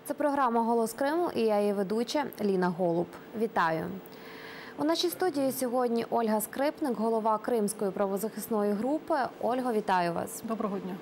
Це програма «Голос Криму» і я її ведуча Ліна Голуб. Вітаю! У нашій студії сьогодні Ольга Скрипник, голова Кримської правозахисної групи. Ольго, вітаю вас. Доброго дня.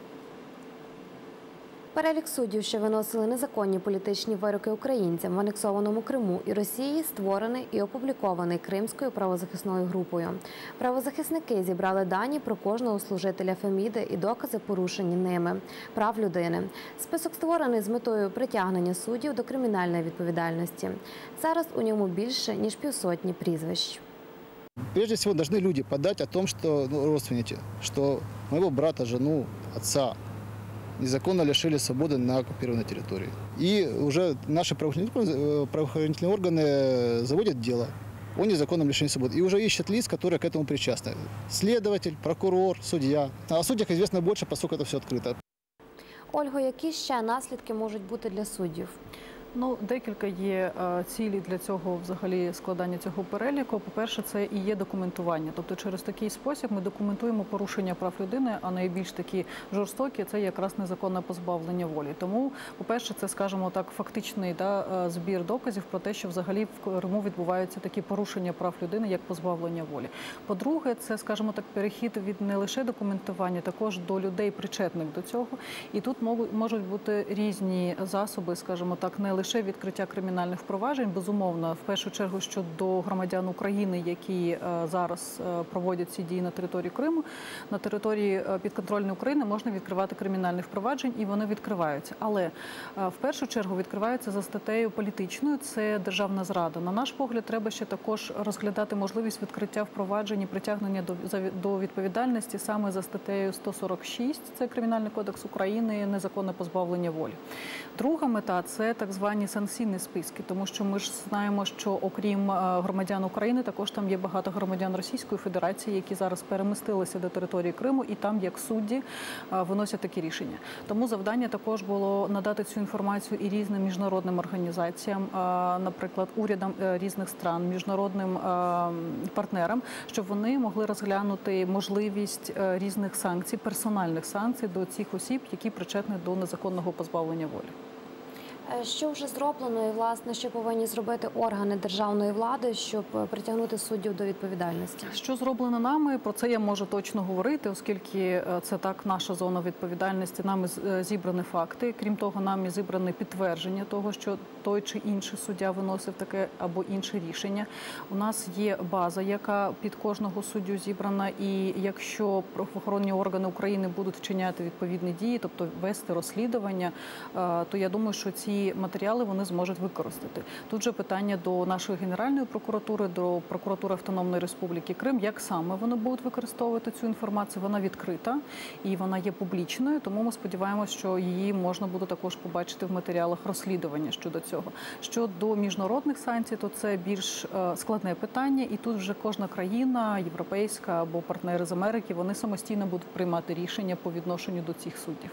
Перелік суддів, що виносили незаконні політичні вироки українцям в анексованому Криму і Росії, створений і опублікований Кримською правозахисною групою. Правозахисники зібрали дані про кожного служителя Феміди і докази, порушені ними, прав людини. Список створений з метою притягнення суддів до кримінальної відповідальності. Зараз у ньому більше, ніж 50 прізвищ. Прежде всего, должны люди подать о том, что родственники, что моего брата, жену, отца незаконно лишили свободы на оккупированной территории. И уже наши правоохранительные органы заводят дело о незаконном лишении свободы. И уже ищут лиц, которые к этому причастны. Следователь, прокурор, судья. А о судьях известно больше, поскольку это все открыто. Ольго, які ще наслідки можуть бути для суддів? Декілька є цілі для цього, взагалі, складання цього переліку. По-перше, це і є документування. Тобто через такий спосіб ми документуємо порушення прав людини, а найбільш такі жорстокі – це якраз незаконне позбавлення волі. Тому, по-перше, це, скажімо так, фактичний збір доказів про те, що взагалі в Криму відбуваються такі порушення прав людини, як позбавлення волі. По-друге, це, скажімо так, перехід від не лише документування, також до людей, причетних до цього. І тут можуть бути різні засоби, скажімо так, не лише відкриття кримінальних впроваджень, безумовно, в першу чергу щодо громадян України, які зараз проводять ці дії на території Криму, на території підконтрольної України можна відкривати кримінальні впровадження, і вони відкриваються. Але в першу чергу відкриваються за статтею політичною, це державна зрада. На наш погляд, треба ще також розглядати можливість відкриття впроваджень і притягнення до відповідальності саме за статтею 146, це Кримінальний кодекс України, незаконне позбавлення волі. Друга мета – це так звані санкційні списки, тому що ми ж знаємо, що окрім громадян України, також там є багато громадян Російської Федерації, які зараз перемістилися до території Криму і там, як судді, виносять такі рішення. Тому завдання також було надати цю інформацію і різним міжнародним організаціям, наприклад, урядам різних стран, міжнародним партнерам, щоб вони могли розглянути можливість різних санкцій, персональних санкцій до цих осіб, які причетні до незаконного позбавлення волі. Що вже зроблено і, власне, що повинні зробити органи державної влади, щоб притягнути суддів до відповідальності? Що зроблено нами, про це я можу точно говорити, оскільки це так наша зона відповідальності, нами зібрані факти. Крім того, нами зібране підтвердження того, що той чи інший суддя виносив таке або інше рішення. У нас є база, яка під кожного суддю зібрана, і якщо правоохоронні органи України будуть вчиняти відповідні дії, тобто вести розслідування, то я думаю, що ці матеріали вони зможуть використати. Тут же питання до нашої Генеральної прокуратури, до прокуратури Автономної Республіки Крим, як саме вони будуть використовувати цю інформацію. Вона відкрита і вона є публічною, тому ми сподіваємося, що її можна буде також побачити в матеріалах розслідування щодо цього. Щодо міжнародних санкцій, то це більш складне питання, і тут вже кожна країна, європейська або партнери з Америки, вони самостійно будуть приймати рішення по відношенню до цих суддів.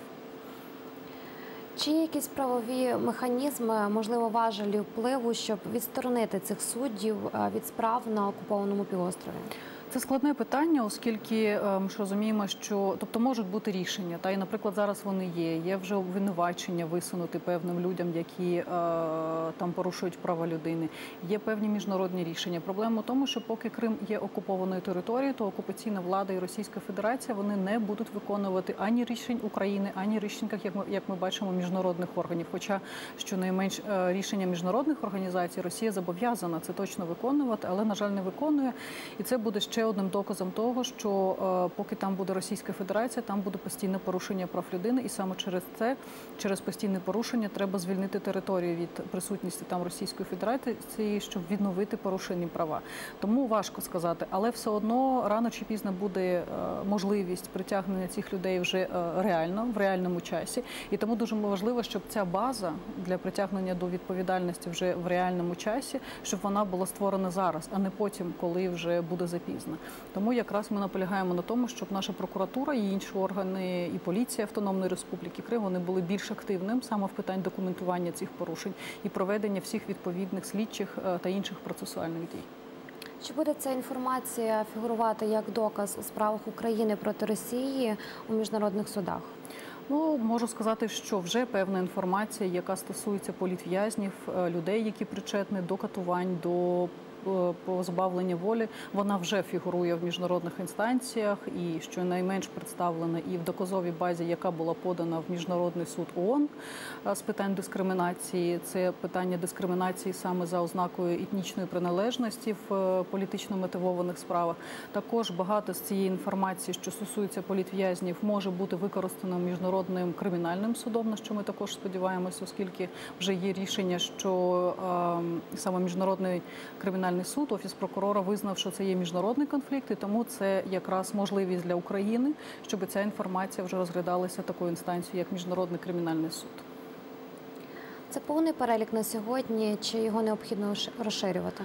Чи є якісь правові механізми, можливо, важелі впливу, щоб відсторонити цих суддів від справ на окупованому півострові? Це складне питання, оскільки ми ж розуміємо, що, тобто, можуть бути рішення, і, наприклад, зараз вони є вже обвинувачення висунути певним людям, які там порушують права людини, є певні міжнародні рішення. Проблема в тому, що поки Крим є окупованою територією, то окупаційна влада і Російська Федерація, вони не будуть виконувати ані рішень України, ані рішень, як ми бачимо, міжнародних органів. Хоча, щонайменш, рішення міжнародних організацій Росія зобов'язана це точно виконувати, але, на жаль, не виконує. І це буде ще одним доказом того, що поки там буде Російська Федерація, там буде постійне порушення прав людини, і саме через це, через постійне порушення, треба звільнити територію від присутності там Російської Федерації, щоб відновити порушені права. Тому важко сказати, але все одно рано чи пізно буде можливість притягнення цих людей вже реально, в реальному часі. І тому дуже важливо, щоб ця база для притягнення до відповідальності вже в реальному часі, щоб вона була створена зараз, а не потім, коли вже буде запізно. Тому якраз ми наполягаємо на тому, щоб наша прокуратура і інші органи, і поліція Автономної Республіки Крим, вони були більш активними саме в питань документування цих порушень і проведення всіх відповідних слідчих та інших процесуальних дій. Чи буде ця інформація фігурувати як доказ у справах України проти Росії у міжнародних судах? Ну, можу сказати, що вже певна інформація, яка стосується політв'язнів, людей, які причетні до катувань, до позбавлення волі, вона вже фігурує в міжнародних інстанціях і щонайменш представлена і в доказовій базі, яка була подана в Міжнародний суд ООН з питань дискримінації. Це питання дискримінації саме за ознакою етнічної приналежності в політично мотивованих справах. Також багато з цієї інформації, що стосується політв'язнів, може бути використано Міжнародним кримінальним судом, на що ми також сподіваємося, оскільки вже є рішення, що саме Міжнародний кримінальний суд, Офіс прокурора визнав, що це є міжнародний конфлікт, і тому це якраз можливість для України, щоб ця інформація вже розглядалася такою інстанцією, як Міжнародний кримінальний суд. Це повний перелік на сьогодні, чи його необхідно розширювати?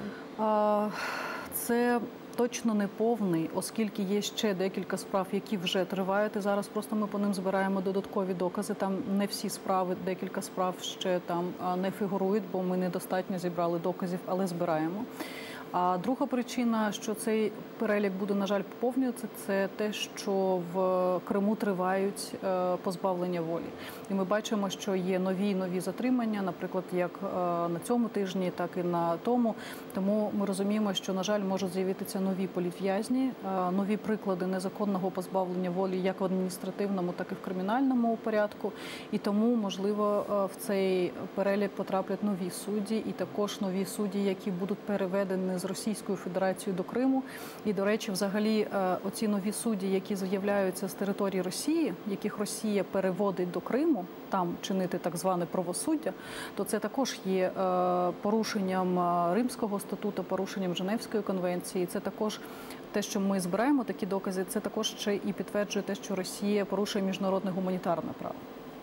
Це точно не повний, оскільки є ще декілька справ, які вже тривають. І зараз просто ми по ним збираємо додаткові докази. Там не всі справи, декілька справ ще там не фігурують, бо ми недостатньо зібрали доказів, але збираємо. А друга причина, що цей перелік буде, на жаль, поповнюватися, це те, що в Криму тривають позбавлення волі. І ми бачимо, що є нові затримання, наприклад, як на цьому тижні, так і на тому. Тому ми розуміємо, що, на жаль, можуть з'явитися нові політв'язні, нові приклади незаконного позбавлення волі як в адміністративному, так і в кримінальному порядку. І тому, можливо, в цей перелік потраплять нові судді, і також нові судді, які будуть переведені з Російською Федерацією до Криму. І, до речі, взагалі, оці нові судді, які з'являються з території Росії, яких Росія переводить до Криму, там чинити так зване правосуддя, то це також є порушенням Римського статуту, порушенням Женевської конвенції. Це також те, що ми збираємо такі докази, це також ще і підтверджує те, що Росія порушує міжнародне гуманітарне право.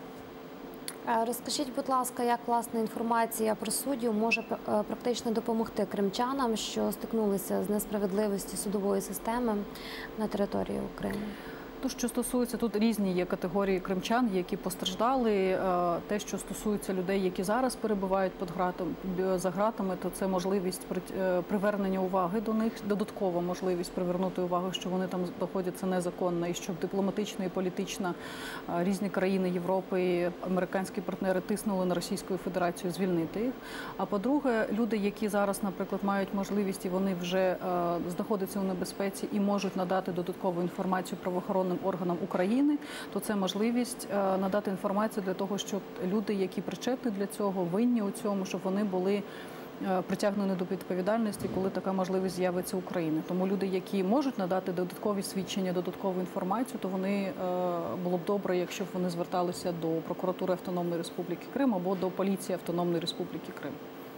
Розкажіть, будь ласка, як, власне, інформація про суддів може практично допомогти кримчанам, що стикнулися з несправедливістю судової системи на території України? То, що стосується, тут різні є категорії кримчан, які постраждали. Те, що стосується людей, які зараз перебувають за ґратами, то це можливість привернення уваги до них, додаткова можливість привернути увагу, що вони там знаходяться незаконно, і щоб дипломатично і політично різні країни Європи, американські партнери тиснули на Російську Федерацію звільнити їх. А по-друге, люди, які зараз, наприклад, мають можливість і вони вже знаходяться у небезпеці і можуть надати додаткову інформацію правоохоронним органам України, то це можливість надати інформацію для того, щоб люди, які причетні для цього, винні у цьому, щоб вони були притягнені до відповідальності, коли така можливість з'явиться в Україні. Тому люди, які можуть надати додаткові свідчення, додаткову інформацію, то вони було б добре, якщо б вони зверталися до прокуратури Автономної Республіки Крим або до поліції Автономної Республіки Крим.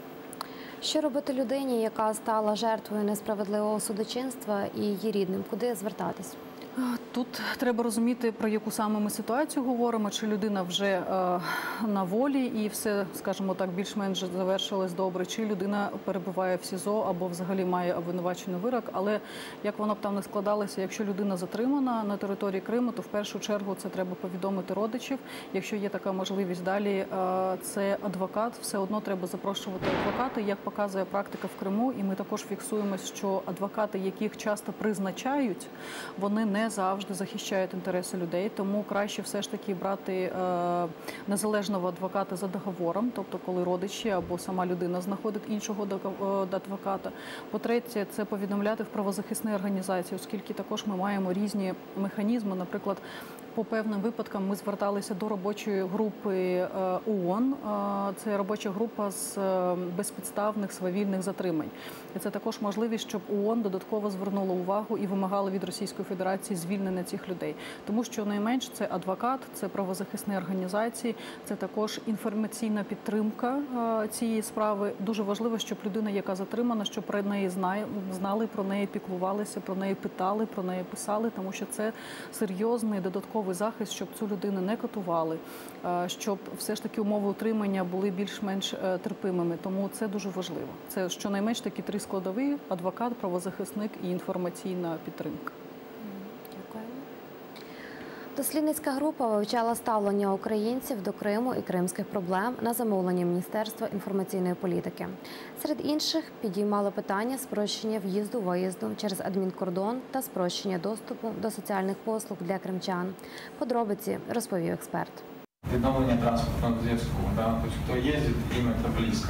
Що робити людині, яка стала жертвою несправедливого судочинства і її рідним? Куди звертатись? Тут треба розуміти, про яку саме ми ситуацію говоримо, чи людина вже на волі і все, скажімо так, більш-менш завершилось добре, чи людина перебуває в СІЗО або взагалі має обвинувачений вирок. Але як воно б там не складалося, якщо людина затримана на території Криму, то в першу чергу це треба повідомити родичів. Якщо є така можливість далі, це адвокат, все одно треба запрошувати адвоката. Як показує практика в Криму, і ми також фіксуємо, що адвокати, яких часто призначають, вони не завжди захищають інтереси людей, тому краще все ж таки брати незалежного адвоката за договором, тобто коли родичі або сама людина знаходить іншого адвоката. По-третє, це повідомляти в правозахисні організації, оскільки також ми маємо різні механізми, наприклад, по певним випадкам ми зверталися до робочої групи ООН. Це робоча група з безпідставних свавільних затримань. І це також можливість, щоб ООН додатково звернула увагу і вимагала від Російської Федерації звільнення цих людей. Тому що найменш це адвокат, це правозахисні організації, це також інформаційна підтримка цієї справи. Дуже важливо, щоб людина, яка затримана, щоб про неї знали, про неї піклувалися, про неї питали, про неї писали, тому що це серйозний додатковий захист, щоб цю людину не катували, щоб все ж таки умови утримання були більш-менш терпимими. Тому це дуже важливо. Це щонайменш такі три складові – адвокат, правозахисник і інформаційна підтримка. Дякую. Дослідницька група вивчала ставлення українців до Криму і кримських проблем на замовлення Міністерства інформаційної політики. Серед інших підіймали питання спрощення в'їзду-виїзду через адмінкордон та спрощення доступу до соціальних послуг для кримчан. Подробиці розповів експерт. Відновлення транспортного зв'язку, да, то есть кто ездит, им это близко.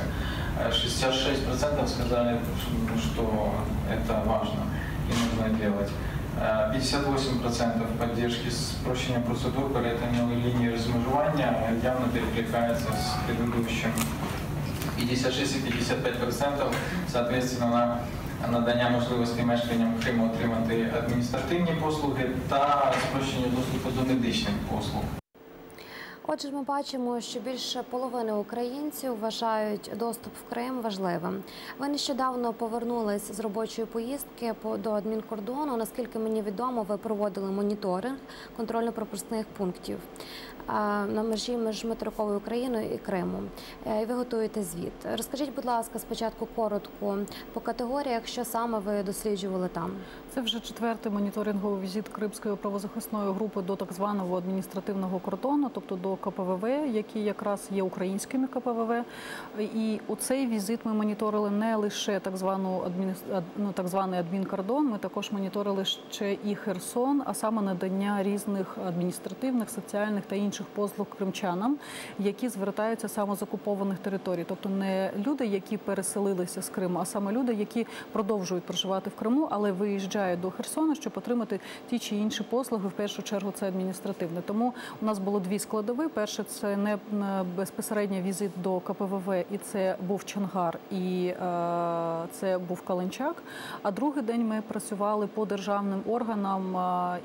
66% сказали, что это важно и нужно делать. 58% поддержки спрощения процедур перетину линии размежевания явно перекликается с предыдущим. 56 и 55% соответственно на надання можливості мешканням Криму отримати адміністративні послуги та спрощення доступу до медичних послуг. Отже, ми бачимо, що більше половини українців вважають доступ в Крим важливим. Ви нещодавно повернулись з робочої поїздки до адмінкордону. Наскільки мені відомо, ви проводили моніторинг контрольно-пропускних пунктів на межі між материковою Україною і Кримом. І ви готуєте звіт. Розкажіть, будь ласка, спочатку коротко по категоріях, що саме ви досліджували там? Це вже четвертий моніторинговий візит Кримської правозахисної групи до так званого адміністративного кордону, тобто до КПВВ, які якраз є українськими КПВВ. І у цей візит ми моніторили не лише так званий адмінкордон, ми також моніторили ще і Херсон, а саме надання різних адміністративних, соціальних та інших послуг кримчанам, які звертаються саме з окупованих територій. Тобто не люди, які переселилися з Криму, а саме люди, які продовжують проживати в Криму, але виїжджають до Херсона, щоб отримати ті чи інші послуги. В першу чергу це адміністративне. Тому у нас було дві складові. Перше – це не безпосередній візит до КПВВ, і це був Чонгар, і це був Каланчак. А другий день ми працювали по державним органам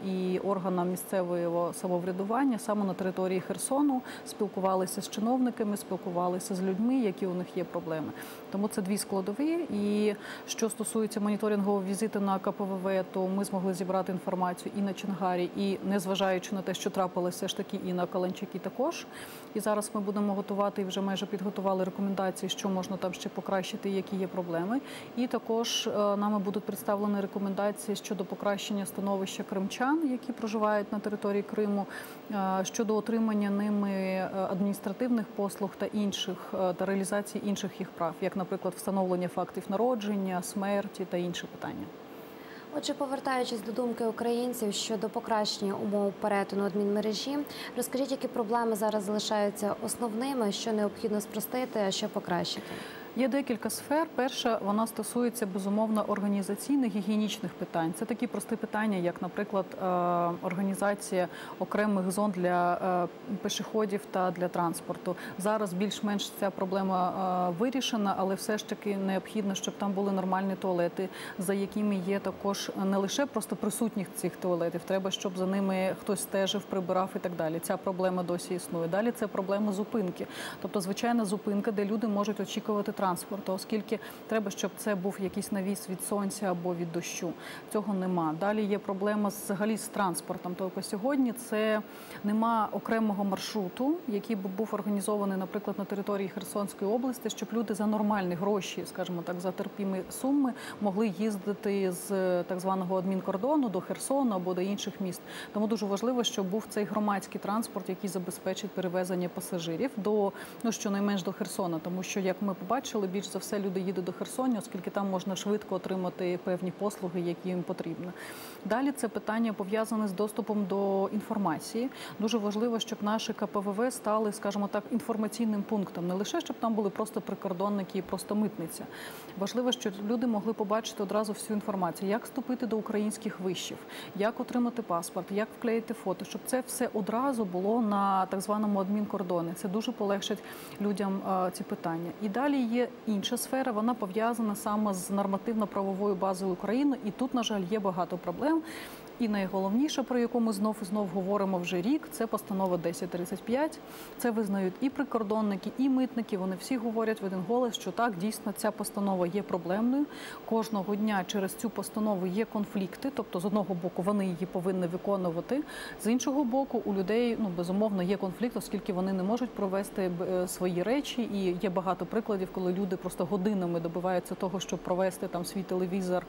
і органам місцевого самоврядування саме на території Херсону, спілкувалися з чиновниками, спілкувалися з людьми, які у них є проблеми. Тому це дві складові. І що стосується моніторингового візиту на КПВВ, то ми змогли зібрати інформацію і на Чонгарі, і незважаючи на те, що трапилося все ж таки і на Каланчакі також. І зараз ми будемо готувати, і вже майже підготували рекомендації, що можна там ще покращити, які є проблеми. І також нами будуть представлені рекомендації щодо покращення становища кримчан, які проживають на території Криму, щодо отримання ними адміністративних послуг та інших, та реалізації інших їх прав, як, наприклад, встановлення фактів народження, смерті та інші питання. Отже, повертаючись до думки українців щодо покращення умов перетину адмінмережі, розкажіть, які проблеми зараз залишаються основними, що необхідно спростити, а що покращити? Є декілька сфер. Перша, вона стосується, безумовно, організаційних, гігієнічних питань. Це такі прості питання, як, наприклад, організація окремих зон для пішоходів та для транспорту. Зараз більш-менш ця проблема вирішена, але все ж таки необхідно, щоб там були нормальні туалети, за якими є також не лише просто присутність цих туалетів, треба, щоб за ними хтось стежив, прибирав і так далі. Ця проблема досі існує. Далі це проблема зупинки. Тобто, звичайна зупинка, де люди можуть очікувати транспорту, оскільки треба, щоб це був якийсь навіс від сонця або від дощу. Цього нема. Далі є проблема взагалі з транспортом. Тобто сьогодні це нема окремого маршруту, який би був організований, наприклад, на території Херсонської області, щоб люди за нормальні гроші, скажімо так, за терпімі суми могли їздити з так званого адмінкордону до Херсону або до інших міст. Тому дуже важливо, щоб був цей громадський транспорт, який забезпечить перевезення пасажирів до, щонайменш до Херсона, тому що, як ми побачили, більш за все люди їдуть до Херсону, оскільки там можна швидко отримати певні послуги, які їм потрібні. Далі це питання пов'язане з доступом до інформації. Дуже важливо, щоб наші КПВВ стали, скажімо так, інформаційним пунктом. Не лише, щоб там були просто прикордонники і просто митниця. Важливо, щоб люди могли побачити одразу всю інформацію, як вступити до українських вишів, як отримати паспорт, як вклеїти фото, щоб це все одразу було на так званому адмінкордоні. Це дуже полегшить людям ці питання. І далі є інша сфера, вона пов'язана саме з нормативно-правовою базою України, і тут, на жаль, є багато проблем. І найголовніше, про яку ми знов і знов говоримо вже рік, це постанова 1035. Це визнають і прикордонники, і митники. Вони всі говорять в один голос, що так, дійсно, ця постанова є проблемною. Кожного дня через цю постанову є конфлікти, тобто з одного боку вони її повинні виконувати, з іншого боку у людей, безумовно, є конфлікт, оскільки вони не можуть провести свої речі. І є багато прикладів, коли люди просто годинами добиваються того, щоб провести там свій телевізор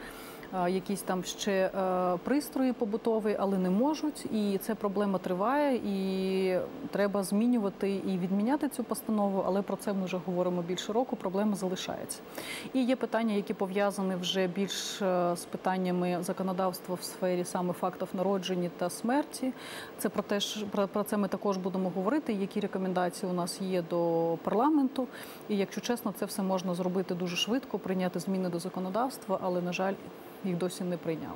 якісь там ще пристрої побутові, але не можуть. І ця проблема триває, і треба змінювати і відміняти цю постанову, але про це ми вже говоримо більше року, проблема залишається. І є питання, які пов'язані вже більш з питаннями законодавства в сфері саме фактів народження та смерті. Це про це ми також будемо говорити, які рекомендації у нас є до парламенту. І, якщо чесно, це все можна зробити дуже швидко, прийняти зміни до законодавства, але, на жаль, їх досі не прийняли.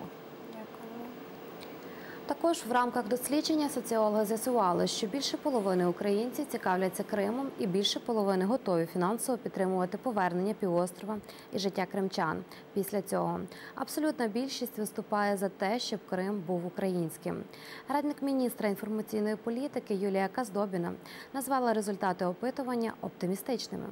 Також в рамках дослідження соціологи з'ясували, що більше половини українців цікавляться Кримом і більше половини готові фінансово підтримувати повернення півострова і життя кримчан. Після цього абсолютна більшість виступає за те, щоб Крим був українським. Радник міністра інформаційної політики Юлія Каздобіна назвала результати опитування оптимістичними.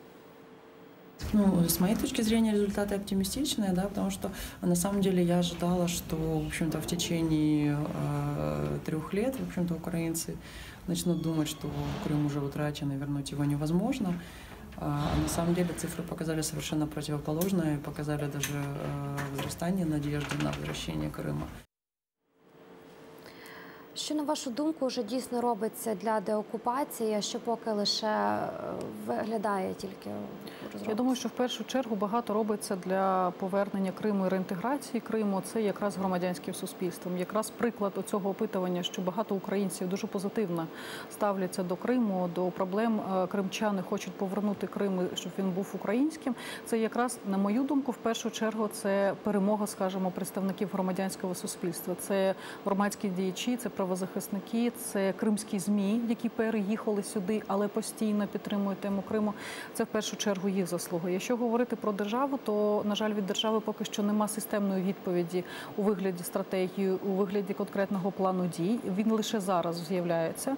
Ну, с моей точки зрения, результаты оптимистичные, да, потому что на самом деле я ожидала, что, в общем-то, в течение 3 лет, в общем-то, украинцы начнут думать, что Крым уже утрачен и вернуть его невозможно. А на самом деле цифры показали совершенно противоположное, показали даже возрастание надежды на возвращение Крыма. Що, на вашу думку, вже дійсно робиться для деокупації, а що поки лише виглядає тільки розробка? Я думаю, що в першу чергу багато робиться для повернення Криму і реінтеграції Криму. Це якраз громадянським суспільством. Якраз приклад цього опитування, що багато українців дуже позитивно ставляться до Криму, до проблем. Кримчани хочуть повернути Крим, щоб він був українським. Це якраз, на мою думку, в першу чергу, це перемога, скажімо, представників громадянського суспільства. Це громадські діячі, це правозахисники, це кримські ЗМІ, які переїхали сюди, але постійно підтримують тему Криму. Це в першу чергу їх заслуга. Якщо говорити про державу, то, на жаль, від держави поки що нема системної відповіді у вигляді стратегії, у вигляді конкретного плану дій. Він лише зараз з'являється,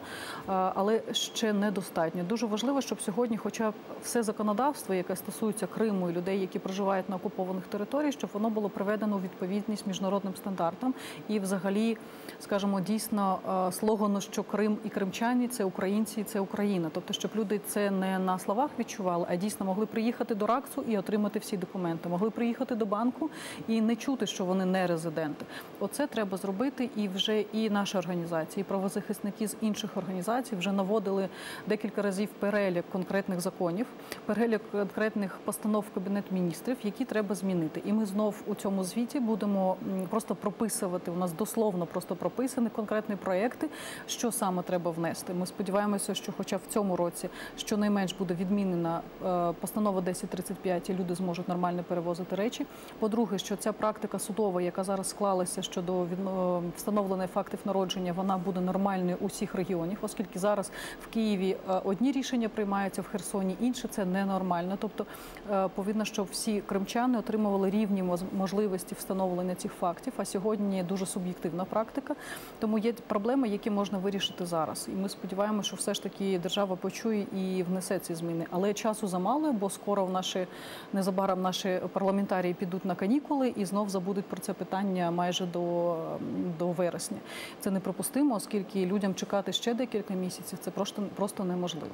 але ще недостатньо. Дуже важливо, щоб сьогодні хоча б все законодавство, яке стосується Криму і людей, які проживають на окупованих територіях, щоб воно було приведено у відповідність міжнародним стандартам і взагалі, скажімо, дійсно слогану, що Крим і кримчані – це українці, це Україна. Тобто, щоб люди це не на словах відчували, а дійсно могли приїхати до РАКСу і отримати всі документи. Могли приїхати до банку і не чути, що вони не резиденти. Оце треба зробити, і вже і наша організація, і правозахисники з інших організацій вже наводили декілька разів перелік конкретних законів, перелік конкретних постанов Кабінету міністрів, які треба змінити. І ми знов у цьому звіті будемо просто прописувати, у нас дословно просто прописані конкретні проєкти, що саме треба внести. Ми сподіваємося, що хоча в цьому році щонайменш буде відмінена постанова 1035 і люди зможуть нормально перевозити речі. По-друге, що ця практика судова, яка зараз склалася щодо встановлення фактів народження, вона буде нормальною у всіх регіонах, оскільки зараз в Києві одні рішення приймаються, в Херсоні інші, це ненормально. Тобто повинно, щоб всі кримчани отримували рівні можливості встановлення цих фактів, а сьогодні дуже суб'єктивна практика. Тому є проблеми, які можна вирішити зараз. І ми сподіваємося, що все ж таки держава почує і внесе ці зміни. Але часу замало, бо скоро незабаром наші парламентарії підуть на канікули і знов забудуть про це питання майже до вересня. Це неприпустимо, оскільки людям чекати ще декілька місяців – це просто неможливо.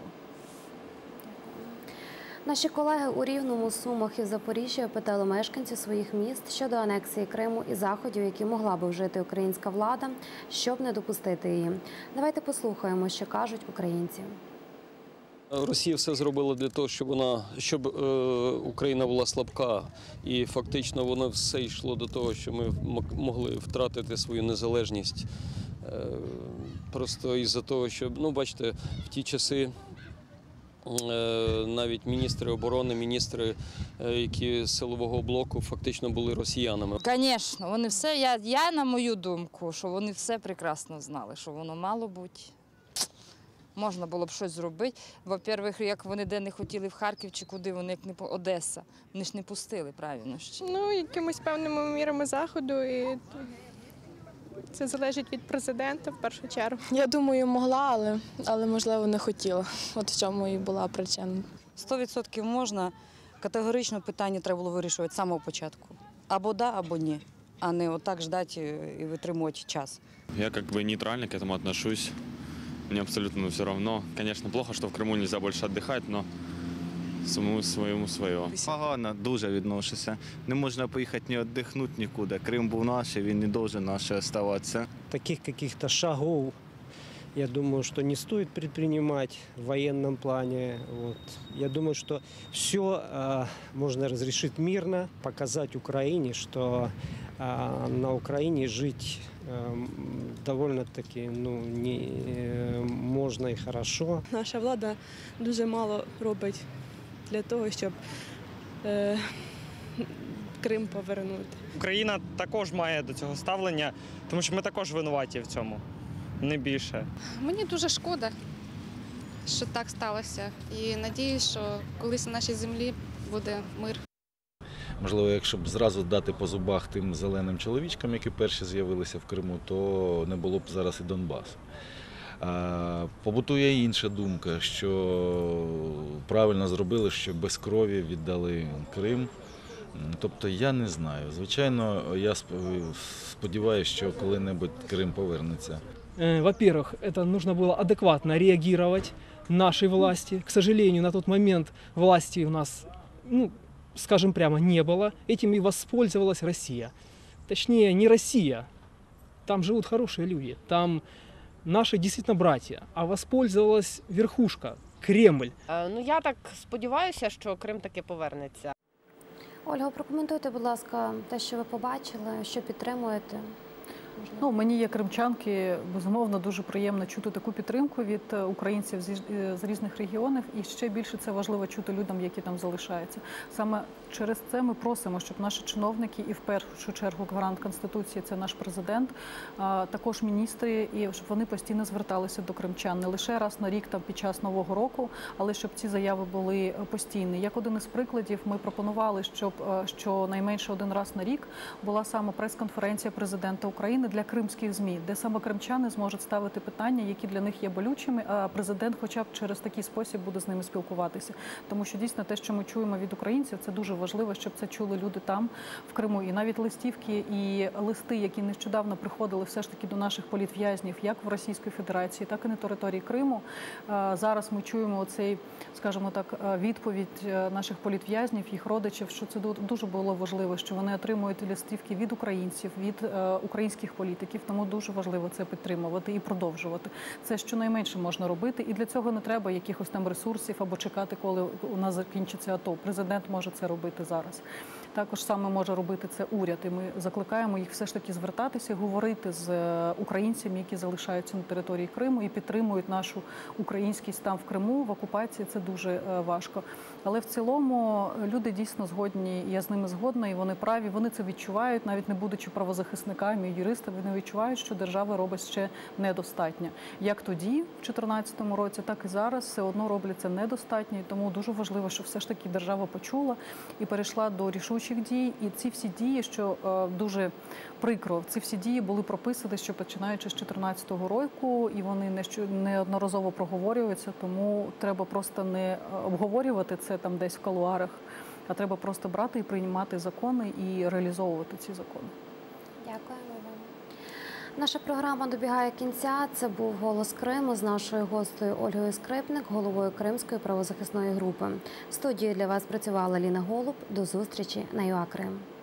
Наші колеги у Рівному, Сумах і Запоріжжі опитали мешканців своїх міст щодо анексії Криму і заходів, які могла би вжити українська влада, щоб не допустити її. Давайте послухаємо, що кажуть українці. Росія все зробила для того, щоб Україна була слабка. І фактично воно все йшло до того, що ми могли втратити свою незалежність. Просто із-за того, що, бачите, в ті часи навіть міністри оборони, міністри, які з силового блоку, фактично були росіянами. Звісно, вони все, я на мою думку, що вони все прекрасно знали, що воно мало бути. Можна було б щось зробити. Во-первых, як вони де не хотіли в Харків чи куди, вони як не по Одеса. Вони ж не пустили, правильно ще. Якимись певними мірами заходу, і це залежить від президента в першу чергу. Я думаю, могла, але можливо, не хотіла. От в цьому і була причина. 100% можна. Категорично питання треба було вирішувати з самого початку. Або да, або ні, а не отак ждати і витримувати час. Я нейтрально к этому отношусь. Мне абсолютно все равно. Конечно, плохо, что в Крыму нельзя больше отдыхать, но самому своєму своє. Погано дуже відношуся. Не можна поїхати ні віддихнути нікуди. Крим був наш, і він не должен наш оставатися. Таких каких-то шагов, я думаю, что не стоит предпринимать в военном плане. Вот. Я думаю, что все можно разрешить мирно, показать Украине, что на Украине жить довольно-таки можна і хорошо. Наша влада дуже мало робить для того, щоб Крим повернути. Україна також має до цього ставлення, тому що ми також винуваті в цьому, не більше. Мені дуже шкода, що так сталося. І надіюсь, що колись на нашій землі буде мир. Можливо, якщо б зразу дати по зубах тим зеленим чоловічкам, які перші з'явилися в Криму, то не було б зараз і Донбасу. Побутує інша думка, що правильно зробили, що без крові віддали Крим. Тобто я не знаю. Звичайно, я сподіваюся, що коли-небудь Крим повернеться. Во-первых, это нужно было адекватно реагировать нашей власти. К сожалению, на тот момент власти у нас, скажем прямо, не было. Этим и воспользовалась Россия. Точнее, не Россия. Там живут хорошие люди. Там наши действительно братья. А воспользовалась верхушка, Кремль. Я так сподіваюся, що Крим таки повернеться. Ольга, прокоментуйте, будь ласка, те, що ви побачили, що підтримуєте. Мені, як кримчанки, безумовно, дуже приємно чути таку підтримку від українців з різних регіонів. І ще більше це важливо чути людям, які там залишаються. Саме через це ми просимо, щоб наші чиновники, і в першу чергу гарант Конституції – це наш президент, також міністри, і щоб вони постійно зверталися до кримчан. Не лише раз на рік під час Нового року, але щоб ці заяви були постійні. Як один із прикладів, ми пропонували, щоб щонайменше один раз на рік була саме прес-конференція президента України для кримських ЗМІ, де саме кримчани зможуть ставити питання, які для них є болючими, а президент хоча б через такий спосіб буде з ними спілкуватися. Тому що дійсно те, що ми чуємо від українців, це дуже важливо, щоб це чули люди там, в Криму. І навіть листівки і листи, які нещодавно приходили все ж таки до наших політв'язнів, як в Російській Федерації, так і на території Криму. Зараз ми чуємо оцей, скажімо так, відповідь наших політв'язнів, їх родичів, що це дуже було важливо, що вони отримують листівки від українців, від українських політиків, тому дуже важливо це підтримувати і продовжувати. Це щонайменше можна робити, і для цього не треба якихось там ресурсів або чекати, коли у нас закінчиться АТО. Президент може це робити зараз. Також саме може робити це уряд, і ми закликаємо їх все ж таки звертатися, говорити з українцями, які залишаються на території Криму і підтримують нашу українськість там в Криму, в окупації. Це дуже важко. Але в цілому люди дійсно згодні, я з ними згодна, і вони праві, вони це відчувають, навіть не будучи правозахисниками і юристами, вони відчувають, що держава робить ще недостатньо. Як тоді, в 2014 році, так і зараз все одно роблять це недостатньо, і тому дуже важливо, щоб все ж таки держава почула і перейшла до рішучих дій. І ці всі дії, що дуже прикро, ці всі дії були прописані, що починаючи з 2014 року, і вони неодноразово проговорюються, тому треба просто не обговорювати це там десь в кулуарах, а треба просто брати і приймати закони і реалізовувати ці закони. Дякуємо вам. Наша програма добігає кінця. Це був «Голос Криму» з нашою гостею Ольгою Скрипник, головою Кримської правозахисної групи. В студії для вас працювала Ліна Голуб. До зустрічі на ЮА Крим.